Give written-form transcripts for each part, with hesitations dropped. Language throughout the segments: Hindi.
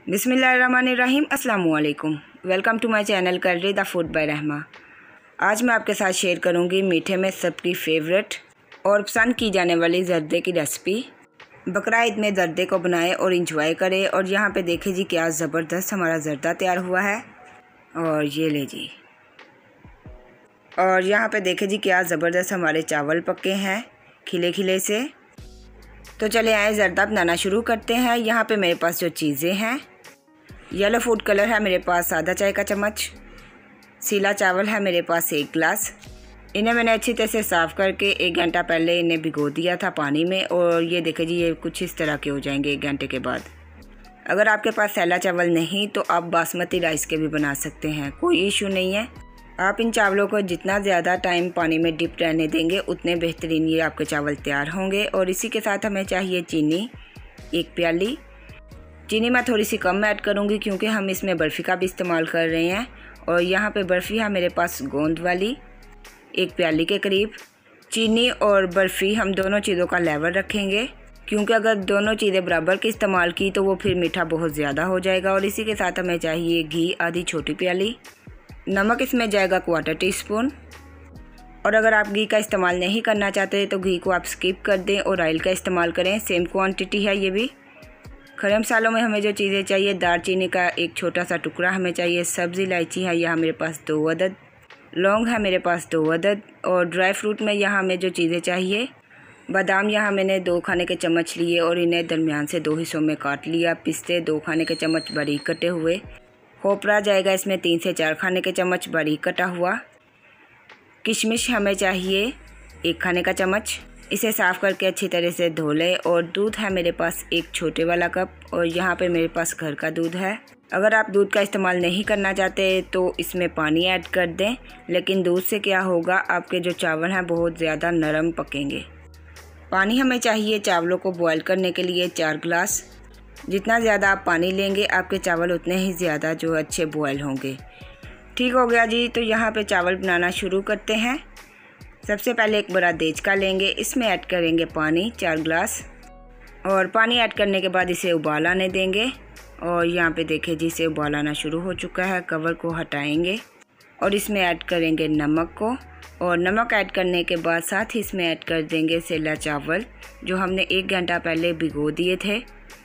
बिस्मिल्लाहिर्रहमानिर्रहीम। अस्सलामुअलैकुम। Welcome to my channel curry the food by Rahma. आज मैं आपके साथ शेयर करूंगी मीठे में सबकी फेवरेट और पसंद की जाने वाली जर्दे की रेसिपी। बकरा ईद में जर्दे को बनाएं और इंजॉय करें। और यहाँ पे देखें जी क्या ज़बरदस्त हमारा जर्दा तैयार हुआ है। और ये ले जी, और यहाँ पे देखें जी क्या ज़बरदस्त हमारे चावल पके हैं खिले खिले से। तो चले आए जर्दा बनाना शुरू करते हैं। यहाँ पे मेरे पास जो चीज़ें हैं, येलो फूड कलर है मेरे पास आधा चाय का चम्मच, सीला चावल है मेरे पास 1 गिलास। इन्हें मैंने अच्छी तरह से साफ़ करके 1 घंटा पहले इन्हें भिगो दिया था पानी में। और ये देखें जी ये कुछ इस तरह के हो जाएंगे 1 घंटे के बाद। अगर आपके पास सैला चावल नहीं तो आप बासमती राइस के भी बना सकते हैं, कोई इशू नहीं है। आप इन चावलों को जितना ज़्यादा टाइम पानी में डिप रहने देंगे उतने बेहतरीन ये आपके चावल तैयार होंगे। और इसी के साथ हमें चाहिए चीनी 1 प्याली। चीनी मैं थोड़ी सी कम ऐड करूँगी क्योंकि हम इसमें बर्फ़ी का भी इस्तेमाल कर रहे हैं। और यहाँ पे बर्फ़ी है मेरे पास गोंद वाली 1 प्याली के करीब। चीनी और बर्फ़ी हम दोनों चीज़ों का लेवल रखेंगे क्योंकि अगर दोनों चीज़ें बराबर की इस्तेमाल की तो वो फिर मीठा बहुत ज़्यादा हो जाएगा। और इसी के साथ हमें चाहिए घी आधी छोटी प्याली। नमक इसमें जाएगा 1/4 टीस्पून। और अगर आप घी का इस्तेमाल नहीं करना चाहते तो घी को आप स्किप कर दें और ऑयल का इस्तेमाल करें, सेम क्वांटिटी है ये भी। खड़े मसालों में हमें जो चीज़ें चाहिए, दालचीनी का 1 छोटा सा टुकड़ा हमें चाहिए, सब्ज़ी इलायची है यहाँ मेरे पास 2 अदद, लौंग है मेरे पास 2 अदद। और ड्राई फ्रूट में यहाँ हमें जो चीज़ें चाहिए, बादाम यहाँ मैंने 2 खाने के चम्मच लिए और इन्हें दरमियान से 2 हिस्सों में काट लिया। पिस्ते 2 खाने के चम्मच बारीक कटे हुए। खोपरा जाएगा इसमें 3 से 4 खाने के चम्मच बारीक कटा हुआ। किशमिश हमें चाहिए 1 खाने का चम्मच। इसे साफ़ करके अच्छी तरह से धो लें। और दूध है मेरे पास 1 छोटे वाला कप। और यहाँ पे मेरे पास घर का दूध है। अगर आप दूध का इस्तेमाल नहीं करना चाहते तो इसमें पानी ऐड कर दें, लेकिन दूध से क्या होगा, आपके जो चावल हैं बहुत ज़्यादा नरम पकेंगे। पानी हमें चाहिए चावलों को बॉयल करने के लिए 4 गिलास। जितना ज़्यादा आप पानी लेंगे आपके चावल उतने ही ज़्यादा जो अच्छे बॉयल होंगे। ठीक हो गया जी। तो यहाँ पे चावल बनाना शुरू करते हैं। सबसे पहले एक बड़ा देचका लेंगे, इसमें ऐड करेंगे पानी 4 गिलास। और पानी ऐड करने के बाद इसे उबाल आने देंगे। और यहाँ पे देखिए जी इसे उबाल आना शुरू हो चुका है। कवर को हटाएंगे और इसमें ऐड करेंगे नमक को। और नमक ऐड करने के बाद साथ ही इसमें ऐड कर देंगे सेला चावल जो हमने 1 घंटा पहले भिगो दिए थे।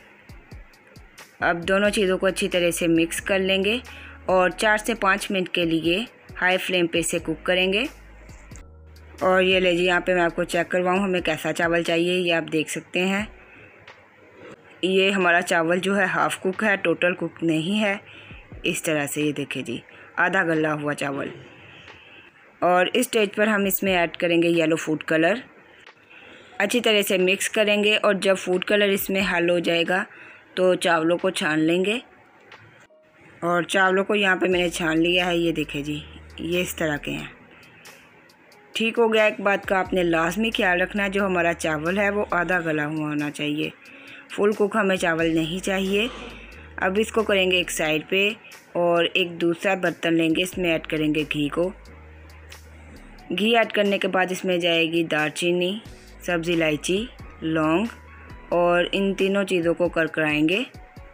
अब दोनों चीज़ों को अच्छी तरह से मिक्स कर लेंगे और 4 से 5 मिनट के लिए हाई फ्लेम पे इसे कुक करेंगे। और ये ले जी यहाँ पे मैं आपको चेक करवाऊँ हमें कैसा चावल चाहिए, ये आप देख सकते हैं। ये हमारा चावल जो है हाफ़ कुक है, टोटल कुक नहीं है। इस तरह से ये देखें जी आधा गला हुआ चावल। और इस स्टेज पर हम इसमें ऐड करेंगे येलो फूड कलर। अच्छी तरह से मिक्स करेंगे और जब फूड कलर इसमें हल हो जाएगा तो चावलों को छान लेंगे। और चावलों को यहाँ पे मैंने छान लिया है, ये देखें जी ये इस तरह के हैं। ठीक हो गया। एक बात का आपने लाजमी ख्याल रखना, जो हमारा चावल है वो आधा गला हुआ होना चाहिए, फुल कुक हमें चावल नहीं चाहिए। अब इसको करेंगे एक साइड पे और एक दूसरा बर्तन लेंगे, इसमें ऐड करेंगे घी को। घी ऐड करने के बाद इसमें जाएगी दालचीनी, सब्ज़ी इलायची, लौंग। और इन तीनों चीज़ों को करकराएंगे।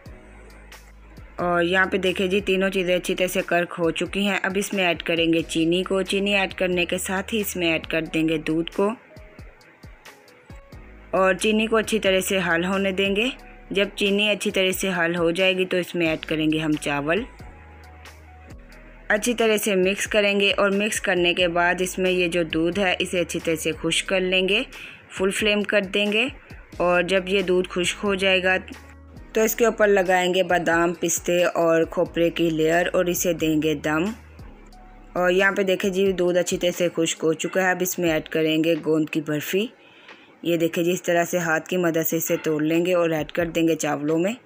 और यहाँ पे देखिए जी तीनों चीज़ें अच्छी तरह से कर्क हो चुकी हैं। अब इसमें ऐड करेंगे चीनी को। चीनी ऐड करने के साथ ही इसमें ऐड कर देंगे दूध को। और चीनी को अच्छी तरह से हल होने देंगे। जब चीनी अच्छी तरह से हल हो जाएगी तो इसमें ऐड करेंगे हम चावल। अच्छी तरह से मिक्स करेंगे और मिक्स करने के बाद इसमें ये जो दूध है इसे अच्छी तरह से खुश्क कर लेंगे, फुल फ्लेम कर देंगे। और जब ये दूध खुश्क हो जाएगा तो इसके ऊपर लगाएंगे बादाम, पिस्ते और खोपरे की लेयर और इसे देंगे दम। और यहाँ पे देखें जी दूध अच्छी तरह से खुश्क हो चुका है। अब इसमें ऐड करेंगे गोंद की बर्फ़ी। ये देखें जी इस तरह से हाथ की मदद से इसे तोड़ लेंगे और ऐड कर देंगे चावलों में।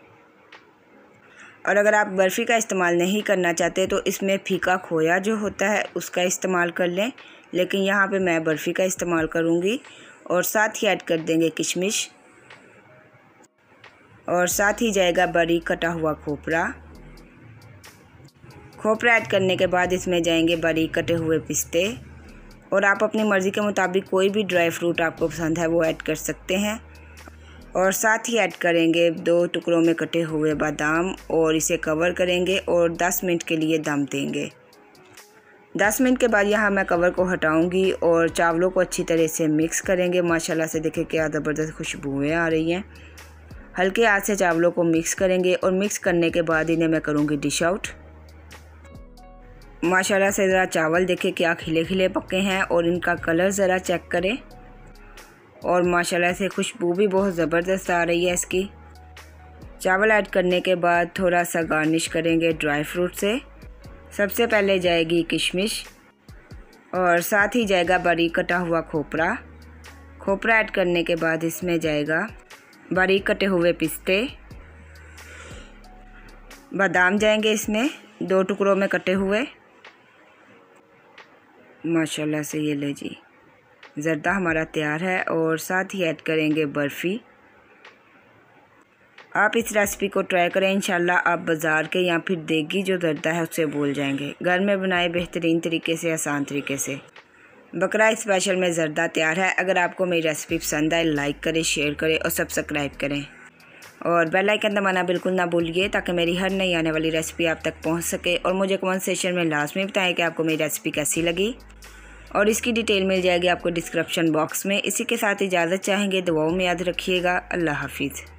और अगर आप बर्फ़ी का इस्तेमाल नहीं करना चाहते तो इसमें फीका खोया जो होता है उसका इस्तेमाल कर लें, लेकिन यहाँ पे मैं बर्फ़ी का इस्तेमाल करूँगी। और साथ ही ऐड कर देंगे किशमिश। और साथ ही जाएगा बारीक कटा हुआ खोपरा। खोपरा ऐड करने के बाद इसमें जाएंगे बारीक कटे हुए पिस्ते। और आप अपनी मर्ज़ी के मुताबिक कोई भी ड्राई फ्रूट आपको पसंद है वो ऐड कर सकते हैं। और साथ ही ऐड करेंगे 2 टुकड़ों में कटे हुए बादाम और इसे कवर करेंगे और 10 मिनट के लिए दम देंगे। 10 मिनट के बाद यहाँ मैं कवर को हटाऊंगी और चावलों को अच्छी तरह से मिक्स करेंगे। माशाल्लाह से देखें क्या ज़बरदस्त खुशबुएँ आ रही हैं। हल्के हाथ से चावलों को मिक्स करेंगे और मिक्स करने के बाद इन्हें मैं करूँगी डिश आउट। माशाल्लाह से ज़रा चावल देखें क्या खिले खिले पके हैं और इनका कलर ज़रा चेक करें। और माशाल्लाह से खुशबू भी बहुत ज़बरदस्त आ रही है इसकी। चावल ऐड करने के बाद थोड़ा सा गार्निश करेंगे ड्राई फ्रूट से। सबसे पहले जाएगी किशमिश और साथ ही जाएगा बारीक कटा हुआ खोपरा। खोपरा ऐड करने के बाद इसमें जाएगा बारीक कटे हुए पिस्ते। बादाम जाएंगे इसमें 2 टुकड़ों में कटे हुए। माशाल्लाह से ये ले जी ज़र्दा हमारा तैयार है। और साथ ही ऐड करेंगे बर्फ़ी। आप इस रेसिपी को ट्राई करें, इंशाल्लाह आप बाज़ार के या फिर देगी जो ज़र्दा है उससे भूल जाएंगे। घर में बनाए बेहतरीन तरीके से, आसान तरीके से। बकरा स्पेशल में ज़र्दा तैयार है। अगर आपको मेरी रेसिपी पसंद आए लाइक करें, शेयर करें और सब्सक्राइब करें और बेल आइकन दबाना बिल्कुल ना भूलिए ताकि मेरी हर नई आने वाली रेसिपी आप तक पहुंच सके। और मुझे कमेंट सेक्शन में लाजमी बताएं कि आपको मेरी रेसिपी कैसी लगी और इसकी डिटेल मिल जाएगी आपको डिस्क्रिप्शन बॉक्स में। इसी के साथ इजाज़त चाहेंगे, दुआओं में याद रखिएगा। अल्लाह हाफिज़।